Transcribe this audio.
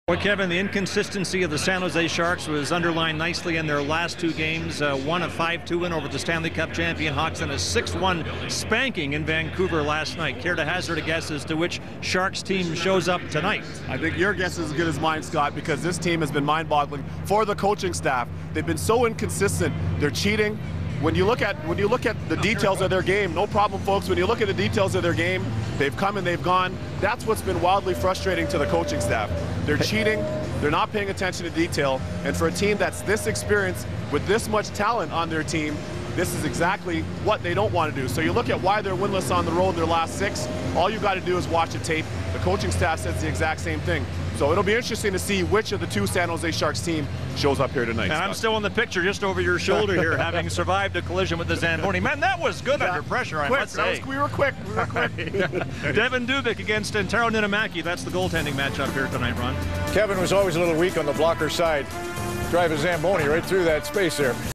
Well, Kevin, the inconsistency of the San Jose Sharks was underlined nicely in their last two games. One a 5-2 win over the Stanley Cup champion Hawks and a 6-1 spanking in Vancouver last night. Care to hazard a guess as to which Sharks team shows up tonight? I think your guess is as good as mine, Scott, because this team has been mind-boggling for the coaching staff. They've been so inconsistent. They're cheating. When you look at the details of their game, no problem, folks. When you look at the details of their game, they've come and they've gone. That's what's been wildly frustrating to the coaching staff. They're cheating. They're not paying attention to detail. And for a team that's this experienced with this much talent on their team, this is exactly what they don't want to do. So you look at why they're winless on the road in their last 6. All you got to do is watch the tape. The coaching staff says the exact same thing. So it'll be interesting to see which of the two San Jose Sharks team shows up here tonight. And Scott. I'm still in the picture just over your shoulder here, having survived a collision with the Zamboni. Man, that was good under pressure, I must say. We were quick. Devin Dubik against Antero Ninimaki. That's the goaltending matchup here tonight, Ron. Kevin was always a little weak on the blocker side. Drive a Zamboni right through that space there.